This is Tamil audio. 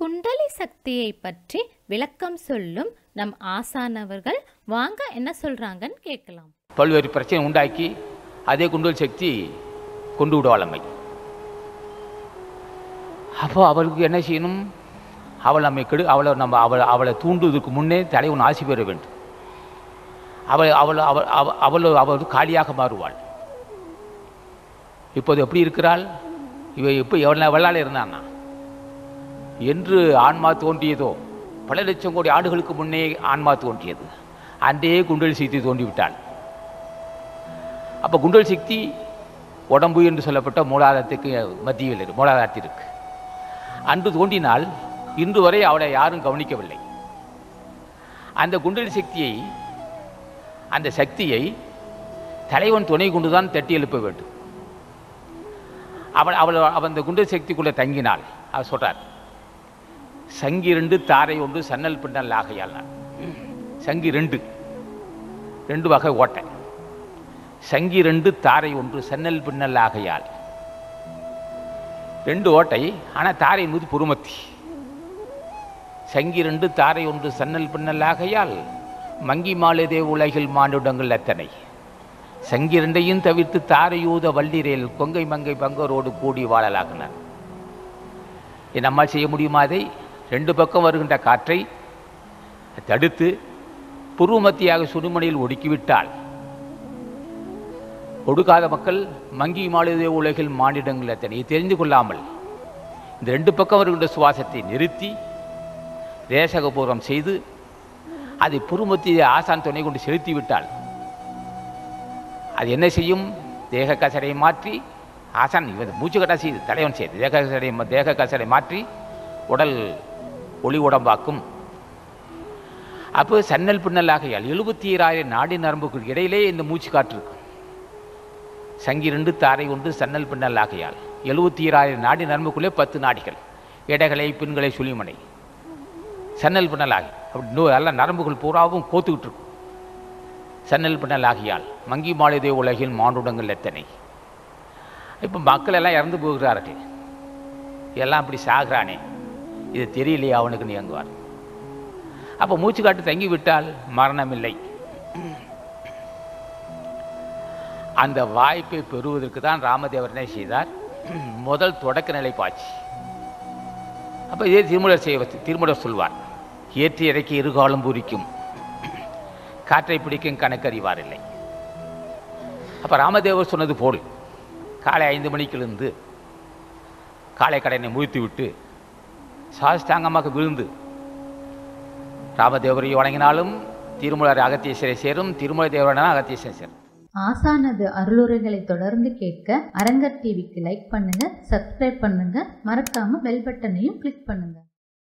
குண்டலி சக்தியை பற்றி விளக்கம் சொல்லும் நம் ஆசானவர்கள் வாங்க என்ன சொல்றாங்கன்னு கேட்கலாம். பல்வேறு பிரச்சனை உண்டாக்கி அதே குண்டலி சக்தி கொண்டு விடுவாளம்மை. அப்போ அவளுக்கு என்ன செய்யணும்? அவள் நம்மை அவளை தூண்டுவதற்கு முன்னே தலைவன் ஆசி பெற வேண்டும். அவள் காலியாக மாறுவாள். இப்போது எப்படி இருக்கிறாள்? இப்போ எவ்வளவு இருந்தான்னா என்று ஆன்மா தோன்றியதோ பல லட்சம் கோடி ஆண்டுகளுக்கு முன்னே ஆன்மா தோன்றியது. அன்றே குண்டலி சக்தி தோன்றிவிட்டாள். அப்போ குண்டலி சக்தி உடம்பு என்று சொல்லப்பட்ட மூலாதாரத்துக்கு மத்தியில் மூலாதாரத்திற்கு அன்று தோன்றினால் இன்று வரை அவளை யாரும் கவனிக்கவில்லை. அந்த குண்டலி சக்தியை அந்த சக்தியை தலைவன் துணை கொண்டுதான் தட்டி எழுப்ப வேண்டும். அவள் அந்த குண்டலி சக்திக்குள்ளே தங்கினாள். அவர் சொல்றார், சங்கி 2 தாரை 1 சன்னல் பின்னல் ஆகையால். சங்கி 2 வகை ஓட்டை. சங்கி 2 தாரை 1 சன்னல் பின்னல் ஆகையால். 2 ஓட்டை, ஆனால் தாரை என்பது புருமத்தி. சங்கி 2 தாரை 1 சன்னல் பின்னல் ஆகையால் மங்கி மாலுதே உலகில் மானுடங்கள் எத்தனை. சங்கி 2ஐயும் தவிர்த்து தாரையூத வள்ளிரேல் கொங்கை மங்கை பங்கரோடு கூடி வாழலாகினார். நம்மால் செய்ய முடியுமா? அதை 2 பக்கம் வருகின்ற காற்றை தடுத்து புருமத்தியாக சுடுமணியில் ஒடுக்கிவிட்டால் ஒடுக்காத மக்கள் மங்கி மாலுதே உலகில் மானிடங்கள் எத்தனை தெரிந்து கொள்ளாமல் இந்த 2 பக்கம் வருகின்ற சுவாசத்தை நிறுத்தி தேசகபூர்வம் செய்து அதை புருமத்தியை ஆசான் துணை கொண்டு செலுத்திவிட்டால் அது என்ன செய்யும்? தேக கசரை மாற்றி ஆசான் மூச்சு கட்டா செய்து தலைவன் செய்து தேக கசரை மாற்றி உடல் ஒளி உடம்பாக்கும். அப்போ சன்னல் பின்னல் ஆகையால் 77,000 நாடி நரம்புக்கு இடையிலே இந்த மூச்சு காற்று இருக்கும். சங்கி 2 தாரை 1 சன்னல் பின்னல் ஆகையால் 77,000 நாடி நரம்புக்குள்ளே 10 நாடிகள், இடைகளை பின்களை சுழிமனை சன்னல் பின்னல் ஆகி அப்படி எல்லாம் நரம்புகள் பூராவும் கோத்துக்கிட்டு இருக்கும். சன்னல் பின்னல் ஆகியால் மங்கி மாலுதே உலகில் மானுடங்கள் எத்தனை. இப்போ மக்கள் எல்லாம் இறந்து போகிறார்கள். எல்லாம் அப்படி சாகிறானே, இது தெரியலையே அவனுக்கு இயங்குவார். அப்போ மூச்சு காட்டு தங்கிவிட்டால் மரணமில்லை. அந்த வாய்ப்பை பெறுவதற்கு தான் ராமதேவர் என்ன செய்தார்? முதல் தொடக்க நிலை பாய்ச்சி. அப்போ இதே திருமூலர் சொல்வார், ஏற்றி இறக்கி இருகாலம் பூரிக்கும் காற்றை பிடிக்கும் கணக்கறிவார் இல்லை. அப்போ ராமதேவர் சொன்னது போல் காலை 5 மணிக்கிலிருந்து காலை கடனை முடித்து விட்டு சாஸ்தாங்கமாக விழுந்து ராமதேவரை வணங்கினாலும் திருமூலர் அகத்தியரை சேரும், திருமூல தேவரான அகத்தியரை சேரும். ஆசானது அருளுரைகளை தொடர்ந்து கேட்க அரங்கர் டிவிக்கு லைக் பண்ணுங்க, சப்ஸ்கிரைப் பண்ணுங்க, மறக்காம பெல் பட்டனையும் கிளிக் பண்ணுங்க.